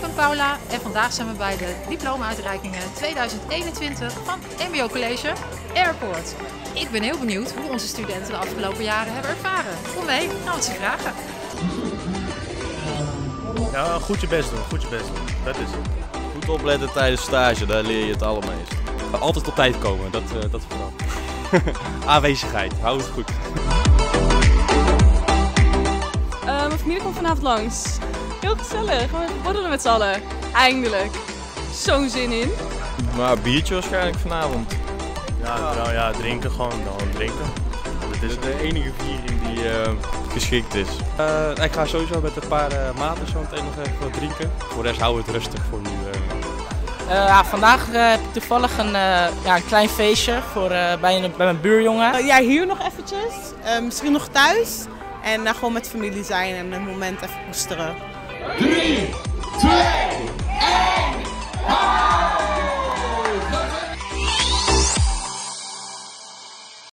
ben Paula en vandaag zijn we bij de diploma-uitreikingen 2021 van MBO College Airport. Ik ben heel benieuwd hoe onze studenten de afgelopen jaren hebben ervaren. Kom mee, gaan we het ze vragen. Ja, goed je best doen, goed je best doen. Dat is het. Goed opletten tijdens stage, daar leer je het allermeest. Altijd op tijd komen, dat vooral. Aanwezigheid, hou het goed. Mijn familie komt vanavond langs. Heel gezellig, we borrelen met z'n allen. Eindelijk. Zo'n zin in. Maar een biertje waarschijnlijk vanavond. Ja, drinken gewoon drinken. Dat is de enige viering die geschikt is. Ik ga sowieso met een paar maten zo meteen nog even wat drinken. Voor de rest houden we het rustig voor nu. Vandaag heb ik toevallig een klein feestje bij mijn buurjongen. Ja, hier nog eventjes. Misschien nog thuis. En gewoon met familie zijn en een moment even koesteren. 3,